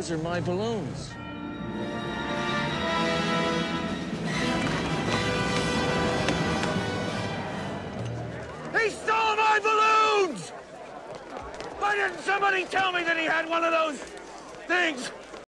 Those are my balloons. He stole my balloons! Why didn't somebody tell me that he had one of those things?